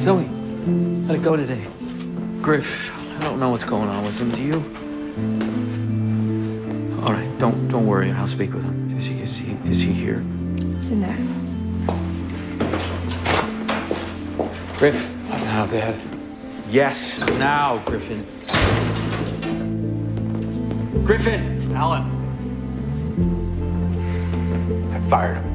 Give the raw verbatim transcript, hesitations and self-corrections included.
Zoe, how'd it go today? Griff, I don't know what's going on with him. Do you? All right, don't don't worry. I'll speak with him. Is he is he is he here? It's in there. Griff. Not now, Dad. Yes, now, Griffin. Griffin! Alan. I fired him.